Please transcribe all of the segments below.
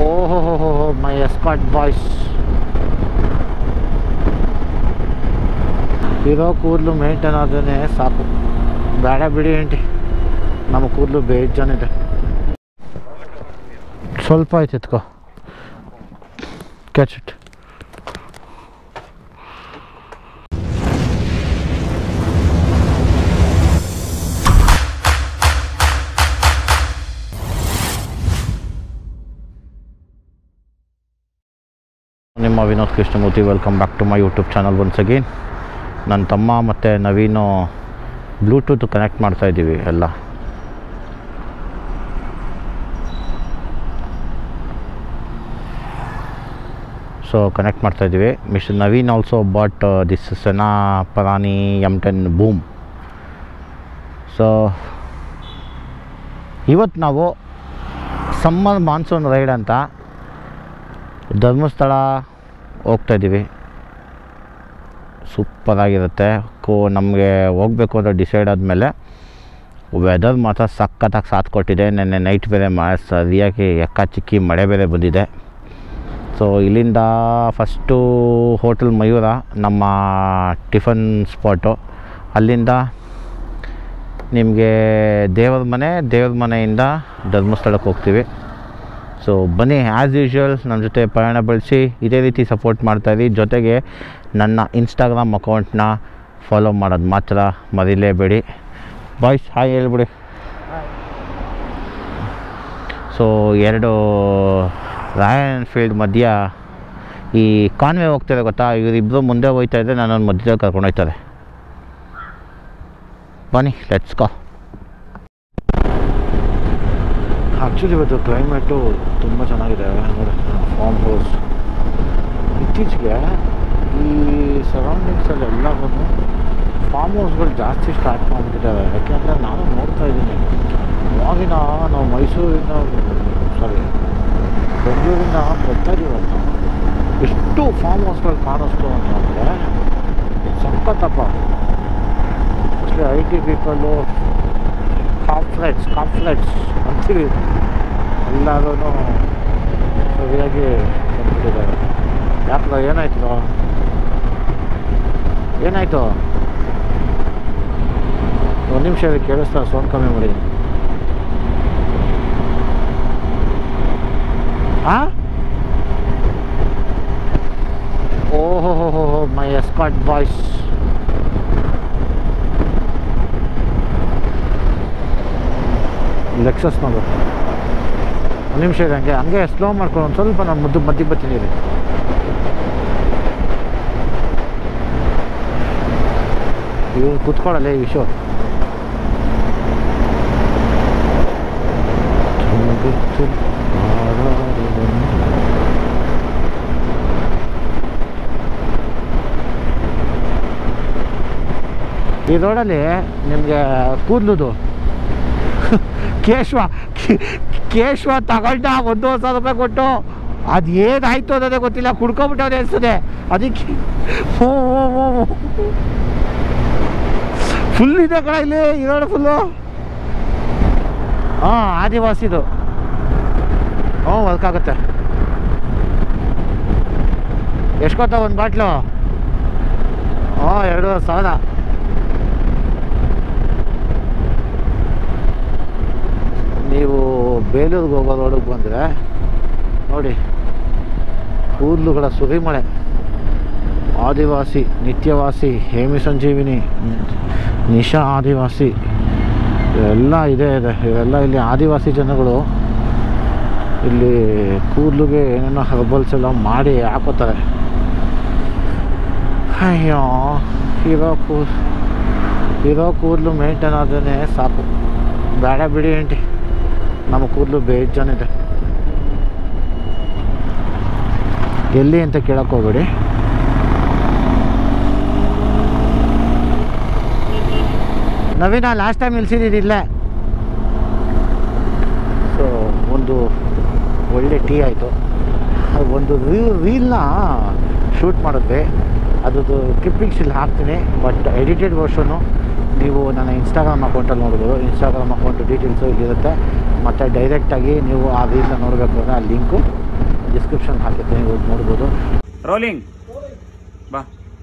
ಓಹೋ ಮೈ escort boys. ಇರೋ ಕೂದಲು ಮೇಂಟೈನ್ ಆದ್ರೆ ಸಾಕು, ಬೇಡ ಬಿಡಿ ಆಂಟಿ, ನಮ್ಮ ಕೂದಲು ಬೇಜಾನಿದೆ. ಸ್ವಲ್ಪ ಆಯ್ತು ಎತ್ಕೋ, ಕ್ಯಾಚ್ ಇಟ್. ನಿಮ್ಮ Vinod Krishnamurthy, welcome back to my YouTube channel once again. ನನ್ನ ತಮ್ಮ ಮತ್ತು ನವೀನು ಬ್ಲೂಟೂತ್ ಕನೆಕ್ಟ್ ಮಾಡ್ತಾಯಿದ್ದೀವಿ ಎಲ್ಲ. ಸೊ ಕನೆಕ್ಟ್ ಮಾಡ್ತಾಯಿದ್ದೀವಿ. Mister Naveen also bought this ಸೆನಾ ಪರಾನಿ M10 ಬೂಮ್. ಸೊ ಇವತ್ತು ನಾವು ಸಮ್ಮರ್ ಮಾನ್ಸೂನ್ ರೈಡ್ ಅಂತ ಧರ್ಮಸ್ಥಳ ಹೋಗ್ತಾಯಿದ್ದೀವಿ. ಸೂಪರಾಗಿರುತ್ತೆ. ನಮಗೆ ಹೋಗಬೇಕು ಅಂತ ಡಿಸೈಡ್ ಆದಮೇಲೆ ವೆದರ್ ಮಾತ್ರ ಸಖತ್ತಾಗಿ ಸಾಥ್ ಕೊಟ್ಟಿದೆ. ನೆನ್ನೆ ನೈಟ್ ಬೇರೆ ಸರಿಯಾಗಿ ಎಕ್ಕಾಚಿಕ್ಕಿ ಮಳೆ ಬೇರೆ ಬಂದಿದೆ. ಸೊ ಇಲ್ಲಿಂದ ಫಸ್ಟು ಹೋಟೆಲ್ ಮಯೂರ ನಮ್ಮ ಟಿಫನ್ ಸ್ಪಾಟು. ಅಲ್ಲಿಂದ ನಿಮಗೆ ದೇವ್ರ ಮನೆಯಿಂದ ಧರ್ಮಸ್ಥಳಕ್ಕೆ ಹೋಗ್ತೀವಿ. ಸೊ ಬನ್ನಿ, ಆ್ಯಸ್ ಯೂಶ್ವಲ್ ನನ್ನ ಜೊತೆ ಪ್ರಯಾಣ ಬೆಳೆಸಿ ಇದೇ ರೀತಿ ಸಪೋರ್ಟ್ ಮಾಡ್ತಾಯಿರಿ. ಜೊತೆಗೆ ನನ್ನ ಇನ್ಸ್ಟಾಗ್ರಾಮ್ ಅಕೌಂಟ್ನ ಫಾಲೋ ಮಾಡೋದು ಮಾತ್ರ ಮರಿಲೇಬೇಡಿ. ಬಾಯ್ಸ್ ಹಾಯ್ ಹೇಳ್ಬಿಡಿ. ಸೊ ಎರಡು ರಾಯಲ್ ಎನ್ಫೀಲ್ಡ್ ಮಧ್ಯ ಈ ಕಾನ್ವೆ ಹೋಗ್ತಾರೆ ಗೊತ್ತಾ, ಇವರಿಬ್ಬರು ಮುಂದೆ ಹೋಗ್ತಾಯಿದ್ರೆ ನಾನೊಂದು ಮಧ್ಯದಲ್ಲಿ ಕರ್ಕೊಂಡು ಹೋಗ್ತಾರೆ. ಬನ್ನಿ ಲೆಟ್ಸ್ ಗೋ. ಆ್ಯಕ್ಚುಲಿ ಇವತ್ತು ಕ್ಲೈಮೇಟು ತುಂಬ ಚೆನ್ನಾಗಿದೆ ನೋಡಿ. ಫಾರ್ಮ್ ಹೌಸ್ ಇತ್ತೀಚೆಗೆ ಈ ಸರೌಂಡಿಂಗ್ಸಲ್ಲಿ ಎಲ್ಲರೂ ಫಾರ್ಮ್ ಹೌಸ್ಗಳು ಜಾಸ್ತಿ ಸ್ಟಾರ್ಟ್ ಮಾಡಿಬಿಟ್ಟಿದ್ದಾವೆ. ಯಾಕೆಂದರೆ ನಾನು ನೋಡ್ತಾ ಇದ್ದೀನಿ, ಅವಾಗಿನ ನಾವು ಬೆಂಗಳೂರಿಂದ ಬರ್ತಾ ಇದೀವಲ್ಲ, ಎಷ್ಟು ಫಾರ್ಮ್ ಹೌಸ್ಗಳು ಕಾಣಿಸ್ತು ಅಂತಂದರೆ ಸಖತ್ತಪ್ಪ. ಮೋಸ್ಟ್ಲಿ IT ಪೀಪಲ್ಲು ಕಾಂಪ್ಲೆಕ್ಸ್ ಅಂತೀವಿ, ಎಲ್ಲರೂ ಸರಿಯಾಗಿ ಬಂದ್ಬಿಟ್ಟಿದ್ದಾರೆ. ಯಾಕೆ ಏನಾಯಿತು ಒಂದು ನಿಮಿಷ ಕೇಳಿಸ್ತಾ, ಸೌಂಡ್ ಕಮ್ಮಿ ಮಾಡಿ. ಓಹೋ ಮೈ ಎಸ್ಕಾಟ್ ಬಾಯ್ಸ್. ಲೆಕ್ಸಸ್ ನೋಡು. ಒಂದು ನಿಮಿಷ ಇದೆ, ಹಂಗೆ ಸ್ಲೋ ಮಾಡ್ಕೊಂಡು ಒಂದು ಸ್ವಲ್ಪ ನಾನು ಮಧ್ಯೆ ಬರ್ತೀನಿ. ಇವ್ರು ಕೂತ್ಕೊಳ್ಳಲ್ಲ ಈ ವಿಷಯ. ಈ ರೋಡಲ್ಲಿ ನಿಮಗೆ ಕೂದಲುದು ಕೇಶವ ತಗೊಂಡ 1,000 ರೂಪಾಯಿ ಕೊಟ್ಟು, ಅದು ಏನಾಯ್ತು ಅನ್ನೋದೇ ಗೊತ್ತಿಲ್ಲ, ಕುಡ್ಕೊಬಿಟ್ಟವ್ರೆ ಅನಿಸ್ತದೆ. ಅದಕ್ಕೆ ಫುಲ್ ಇದೆ ಕಡೆ ಇಲ್ಲಿ ಈ ರೋಡ್ ಫುಲ್ಲು. ಆದಿವಾಸಿದು ವರ್ಕ್ ಆಗುತ್ತೆ. ಎಷ್ಟು ಕೊತ್ತ ಒಂದು ಬಾಟ್ಲು? 2,500. ನೀವು ಬೇಲೂರಿಗೆ ಹೋಗೋ ರೋಡಿಗೆ ಬಂದರೆ ನೋಡಿ, ಕೂದಲುಗಳ ಸುರಿಮಳೆ. ಆದಿವಾಸಿ, ನಿತ್ಯವಾಸಿ, ಹೇಮಿ ಸಂಜೀವಿನಿ, ನಿಶಾ ಆದಿವಾಸಿ ಎಲ್ಲ ಇದೆ. ಇವೆಲ್ಲ ಇಲ್ಲಿ ಆದಿವಾಸಿ ಜನಗಳು ಇಲ್ಲಿ ಕೂದಲಿಗೆ ಏನೇನೋ ಹರ್ಬಲ್ಸ್ ಎಲ್ಲ ಮಾಡಿ ಹಾಕೋತಾರೆ. ಅಯ್ಯೋ, ಇರೋ ಕೂದಲು ಮೇಂಟೈನ್ ಆದ್ರೆ ಸಾಕು, ಬೇಡ ಬಿಡಿ ಆಂಟಿ, ನಮ್ಮ ಕೂದಲು ಬೇಜಾನಿದೆ. ಎಲ್ಲಿ ಅಂತ ಕೇಳಕ್ಕೆ ಹೋಗ್ಬೇಡಿ. ನವೀನ ಲಾಸ್ಟ್ ಟೈಮ್ ಇಳಿಸಿದ್ದಿಲ್ಲ. ಸೊ ಒಂದು ಒಳ್ಳೆ ಟೀ ಆಯಿತು. ಒಂದು ರೀಲ್ನ ಶೂಟ್ ಮಾಡಿದ್ವಿ, ಅದ್ರದ್ದು ಕ್ಲಿಪ್ಪಿಂಗ್ಸ್ ಇಲ್ಲಿ ಹಾಕ್ತೀನಿ. ಬಟ್ ಎಡಿಟೆಡ್ ವರ್ಷನು ನೀವು ನನ್ನ ಇನ್ಸ್ಟಾಗ್ರಾಮ್ ಅಕೌಂಟಲ್ಲಿ ನೋಡ್ಬೋದು. ಇನ್ಸ್ಟಾಗ್ರಾಮ್ ಅಕೌಂಟ್ ಡೀಟೇಲ್ಸು ಇಲ್ಲಿರುತ್ತೆ. ಮತ್ತು ಡೈರೆಕ್ಟಾಗಿ ನೀವು ಆ ರೀಲ್ನ ನೋಡಬೇಕು ಅಂದರೆ ಆ ಲಿಂಕು ಡಿಸ್ಕ್ರಿಪ್ಷನ್ ಹಾಕಿರ್ತೀನಿ, ಹೋಗಿ ನೋಡ್ಬೋದು. ರೋಲಿಂಗ್ ಬಾ.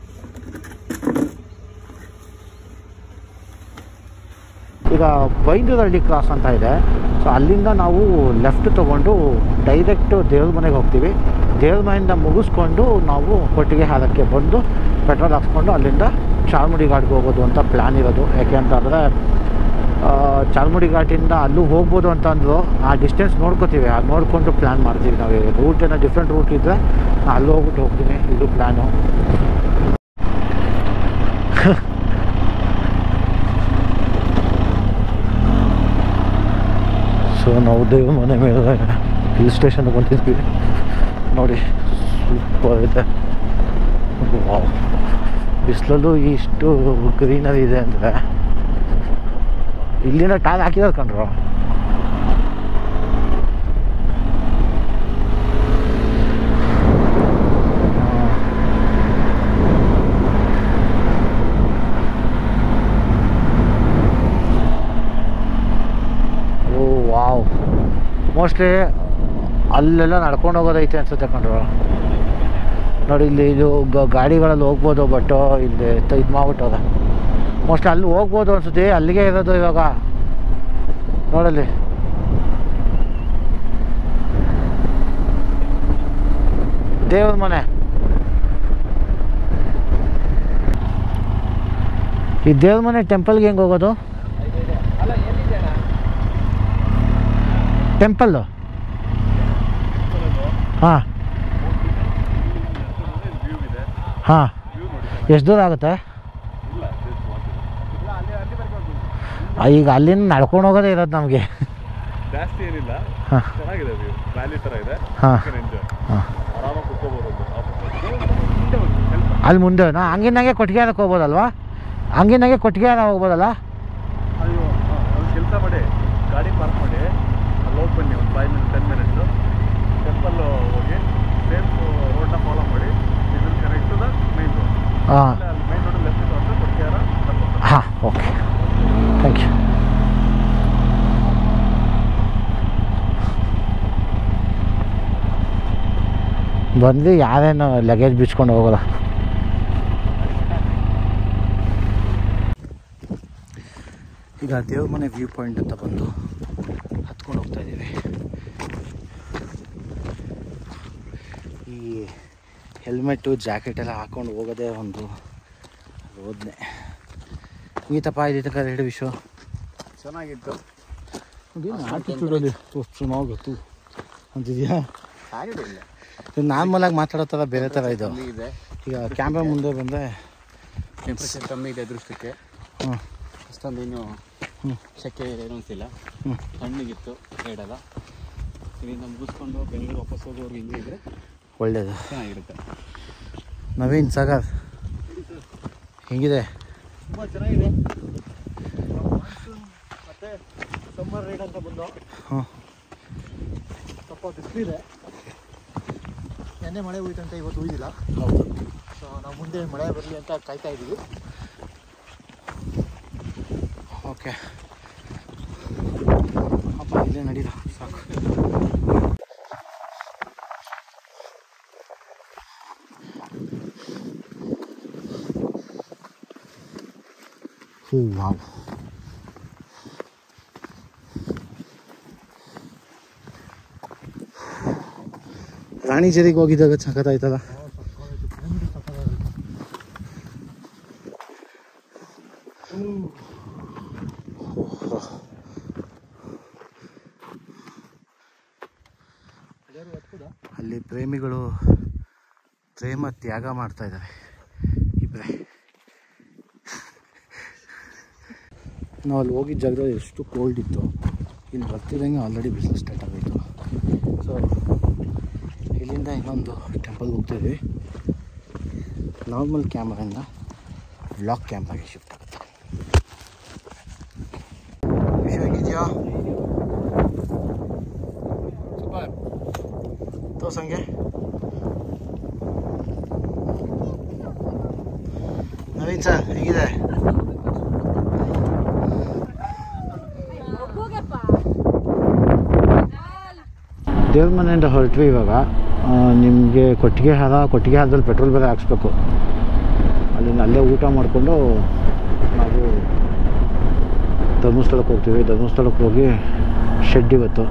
ಈಗ ಬೈಂದೂರಹಳ್ಳಿ ಕ್ರಾಸ್ ಅಂತ ಇದೆ. ಸೊ ಅಲ್ಲಿಂದ ನಾವು ಲೆಫ್ಟ್ ತೊಗೊಂಡು ಡೈರೆಕ್ಟು ದೇವ್ರ ಮನೆಗೆ ಹೋಗ್ತೀವಿ. ದೇವ್ರ ಮನೆಯಿಂದ ಮುಗಿಸ್ಕೊಂಡು ನಾವು ಕೊಟ್ಟಿಗೆ ಹಾರಕ್ಕೆ ಬಂದು ಪೆಟ್ರೋಲ್ ಹಾಕ್ಸ್ಕೊಂಡು ಅಲ್ಲಿಂದ ಚಾರ್ಮುಡಿ ಘಾಟ್ಗೆ ಹೋಗೋದು ಅಂತ ಪ್ಲ್ಯಾನ್ ಇರೋದು. ಯಾಕೆ ಅಂತಂದರೆ ಚಾರ್ಮುಡಿ ಘಾಟಿಂದ ಅಲ್ಲೂ ಹೋಗ್ಬೋದು ಅಂತ ಅಂದರು. ಆ ಡಿಸ್ಟೆನ್ಸ್ ನೋಡ್ಕೋತೀವಿ, ಅದು ನೋಡಿಕೊಂಡು ಪ್ಲ್ಯಾನ್ ಮಾಡ್ತೀವಿ. ನಾವು ರೂಟ್ ಏನೋ ಡಿಫ್ರೆಂಟ್ ರೂಟ್ ಇದ್ದರೆ ನಾನು ಅಲ್ಲಿ ಹೋಗ್ಬಿಟ್ಟು ಹೋಗ್ತೀನಿ. ಇದು ಪ್ಲ್ಯಾನು. ಸೊ ನಾವು ದೇವ್ರ ಮನೆ ಮೇಲೆ ಹಿಲ್ ಸ್ಟೇಷನ್ಗೆ ಬಂದಿದ್ವಿ ನೋಡಿ. ಸೂಪರ್ ಇದೆ. ವಾವ್, ಬಿಸಿಲಲ್ಲೂ ಇಷ್ಟು ಗ್ರೀನರಿ ಇದೆ ಅಂದರೆ ಇಲ್ಲಿಂದ ಟಾಲ್ ಹಾಕಿರೋದು ಕಂಡ್ರು. ವಾವ್, ಮೋಸ್ಟ್ಲಿ ಅಲ್ಲೆಲ್ಲ ನಡ್ಕೊಂಡು ಹೋಗೋದೈತೆ ಅನ್ಸುತ್ತೆ ಕಂಡ್ರು. ನೋಡಿ ಇಲ್ಲಿ ಇದು ಗಾಡಿಗಳಲ್ಲಿ ಹೋಗ್ಬೋದು, ಬಟ್ ಇಲ್ಲಿ ಇದು ಮಾಡ್ಬಿಟ್ಟದ. ಮೋಸ್ಟ್ಲಿ ಅಲ್ಲಿ ಹೋಗ್ಬೋದು ಅನ್ಸುತ್ತೆ. ಅಲ್ಲಿಗೆ ಇರೋದು ಇವಾಗ ನೋಡಲ್ಲಿ. ದೇವ್ರ ಮನೆ, ಈ ದೇವ್ರ ಮನೆ ಟೆಂಪಲ್ಗೆ ಹೆಂಗೆ ಹೋಗೋದು? ಟೆಂಪಲ್ಲು? ಹಾಂ ಹಾಂ. ಎಷ್ಟು ದೂರ ಆಗುತ್ತೆ? ಈಗ ಅಲ್ಲಿಂದ ನಡ್ಕೊಂಡು ಹೋಗೋದೇ ಇರೋದು ನಮಗೆ. ಜಾಸ್ತಿ ಏನಿಲ್ಲ, ಚೆನ್ನಾಗಿದೆ ವ್ಯೂ, ವ್ಯಾಲಿ ಥರ ಇದೆ. ಹಾಂ ಹಾಂ, ಆರಾಮಾಗಿ ಕುತ್ಕೋಬೋದು. ಅಲ್ಲಿ ಮುಂದೆ ಹಂಗಿನಾಗೆ ಕೊಟ್ಟಿಗೆ ಅದಕ್ಕೆ ಹೋಗ್ಬೋದಲ್ವಾ? ಹಂಗಿನಾಗೆ ಕೊಟ್ಟಿಗೆ ಹೋಗ್ಬೋದಲ್ಲ? ಅಯ್ಯೋ, ಒಂದು ಕೆಲಸ ಮಾಡಿ, ಗಾಡಿ ಪಾರ್ಕ್ ಮಾಡಿ ಅಲ್ಲಿ ಹೋಗಿ ಬನ್ನಿ. ಒಂದು 5 ಮಿನಿಟ್ಸ್ 10 ಮಿನಿಟ್ಸು ಟೆಂಪಲ್ ಹೋಗಿ ಸೇಮ್ ರೋಡ್ನ ಫಾಲೋ ಮಾಡಿ. ಇದನ್ನು connect to the main road. ಹಾಂ, ಅಲ್ಲಿ ಮೈನ್ ರೋಡ್ ಲೆಫ್ಟ್ ತೊಗೊಂಡ್ರೆ ಕೊಟ್ಟಿಗೆರ. ಹಾಂ, ಓಕೆ, ಥ್ಯಾಂಕ್ ಯು. ಬಂದು ಯಾರೇನು ಲಗೇಜ್ ಬಿಚ್ಕೊಂಡು ಹೋಗೋಲ್ಲ. ಈಗ ದೇವ್ರ ಮನೆ ವ್ಯೂ ಪಾಯಿಂಟ್ ಅಂತ ಬಂದು ಹತ್ಕೊಂಡು ಹೋಗ್ತಾ ಇದ್ದೀವಿ. ಈ ಹೆಲ್ಮೆಟ್ಟು ಜಾಕೆಟೆಲ್ಲ ಹಾಕ್ಕೊಂಡು ಹೋಗೋದೇ ಒಂದು ರೋದನೆ. ಈತಪ್ಪ ಇದೀತಕ್ಕ ಎರಡು ವಿಷಯ ಚೆನ್ನಾಗಿತ್ತು. ಆಟಿಟ್ಯೂಡಲ್ಲಿ ಚೆನ್ನಾಗಿ ಗೊತ್ತು ಅಂತಿದೆಯಾ? ನಾರ್ಮಲಾಗಿ ಮಾತಾಡೋ ಥರ ಬೇರೆ ಥರ ಇದು. ಈಗ ಕ್ಯಾಮ್ರಾ ಮುಂದೆ ಬಂದರೆ ಟೆಂಪ್ರೇಚರ್ ಕಮ್ಮಿ ಇದೆ ಅದೃಷ್ಟಕ್ಕೆ. ಹ್ಞೂ, ಅಷ್ಟೊಂದು ಏನು ಶೆಕೆ ಏನು ಅನಿಸಿಲ್ಲ. ತಣ್ಣಗಿತ್ತು ರೈಡೆಲ್ಲ. ಇಲ್ಲಿಂದ ಮುಗಿಸ್ಕೊಂಡು ಬೆಂಗಳೂರು ವಾಪಸ್ ಹೋಗೋರು ಹಿಂಗೆ ಇದ್ದರೆ ಒಳ್ಳೆಯದು, ಚೆನ್ನಾಗಿರುತ್ತೆ. ನವೀನ್ ಸಾಗರ್ ಹೆಂಗಿದೆ? ತುಂಬ ಚೆನ್ನಾಗಿದೆ. ಮತ್ತು ಸಮ್ಮರ್ ರೈಡ್ ಅಂತ ಬಂದು ಹ್ಞೂ, ಸ್ವಲ್ಪ ಬಿಸಿಲಿದೆ. ನೆನ್ನೆ ಮಳೆ ಹೋಯ್ತಂತ ಇವತ್ತು ಹೋಗಿಲ್ಲ. ಹೌದು. ಸೊ ನಾವು ಮುಂದೆ ಮಳೆ ಬರಲಿ ಅಂತ ಕಾಯ್ತಾ ಇದ್ದೀವಿ. ಓಕೆ ಅಪ್ಪ, ಇಲ್ಲೇ ನಡೀರ ಸಾಕು. ಹ್ಞೂ, ವಾವ್. ರಾಣಿಜರಿಗೆ ಹೋಗಿದ್ದಾಗ ಸಖತ್ತಾಯ್ತಲ್ಲ. ಅಲ್ಲಿ ಪ್ರೇಮಿಗಳು ಪ್ರೇಮ ತ್ಯಾಗ ಮಾಡ್ತಾ ಇದ್ದಾರೆ ಇಬ್ಬರೇ. ನಾವು ಅಲ್ಲಿ ಹೋಗಿದ್ದ ಜಾಗದಲ್ಲಿ ಎಷ್ಟು ಕೋಲ್ಡ್ ಇತ್ತು. ಇಲ್ಲಿ ಬರ್ತಿದ್ದಂಗೆ ಆಲ್ರೆಡಿ ಬಿಸಿಲು ಸ್ಟಾರ್ಟ್ ಆಗೋಯಿತು. ಸೊ ಇಲ್ಲಿಂದ ಇನ್ನೊಂದು ಟೆಂಪಲ್ಗೆ ಹೋಗ್ತಾಯಿದ್ವಿ. ನಾರ್ಮಲ್ ಕ್ಯಾಮ್ರಾಯಿಂದ ವ್ಲಾಗ್ ಕ್ಯಾಮ್ರಾಗೆ ಶಿಫ್ಟ್ ಆಗುತ್ತೆ. ವಿಷಯ ಹೇಗಿದೆಯಾ? ಸೂಪರ್ ತೋರ್ಸಂಗೆ. ನವೀನ್ ಸರ್ ಹೇಗಿದೆ? ದೇವ್ರ ಮನೆಯಿಂದ ಹೊರಟ್ವಿ. ಇವಾಗ ನಿಮಗೆ ಕೊಟ್ಟಿಗೆ ಹಾರದಲ್ಲಿ ಪೆಟ್ರೋಲ್ ಬೇರೆ ಹಾಕ್ಸ್ಬೇಕು. ಅಲ್ಲೇ ಊಟ ಮಾಡಿಕೊಂಡು ನಾವು ಧರ್ಮಸ್ಥಳಕ್ಕೆ ಹೋಗ್ತೀವಿ. ಧರ್ಮಸ್ಥಳಕ್ಕೆ ಹೋಗಿ ಶೆಡ್ ಇವತ್ತು.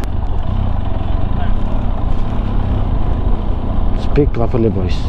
Speak properly boys.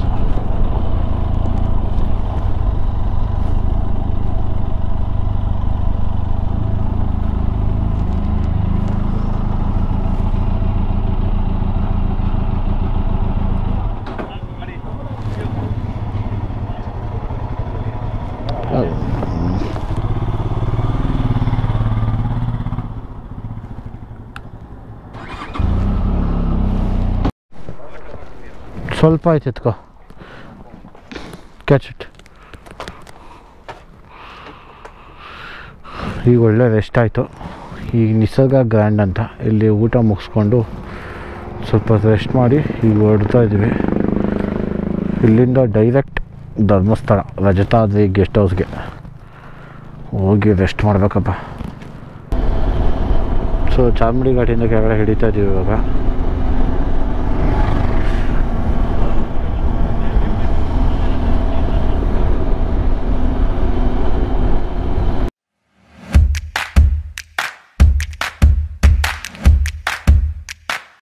ಸ್ವಲ್ಪ ಆಯ್ತು ಎತ್ಕೋ. Catch it. ಈಗ ಒಳ್ಳೆ ರೆಸ್ಟ್ ಆಯಿತು. ಈಗ ನಿಸರ್ಗ ಗ್ರ್ಯಾಂಡ್ ಅಂತ ಇಲ್ಲಿ ಊಟ ಮುಗಿಸ್ಕೊಂಡು ಸ್ವಲ್ಪ ರೆಸ್ಟ್ ಮಾಡಿ ಈಗ ಹೊರಡ್ತಾ ಇದ್ದೀವಿ. ಇಲ್ಲಿಂದ ಡೈರೆಕ್ಟ್ ಧರ್ಮಸ್ಥಳ ರಜತಾದ್ರಿ ಗೆಸ್ಟ್ ಹೌಸ್ಗೆ ಹೋಗಿ ರೆಸ್ಟ್ ಮಾಡಬೇಕಪ್ಪ. ಸೊ ಚಾರ್ಮಡಿ ಘಾಟಿಯಿಂದ ಕೆಳಗಡೆ ಹಿಡಿತಾ ಇದ್ದೀವಿ ಇವಾಗ.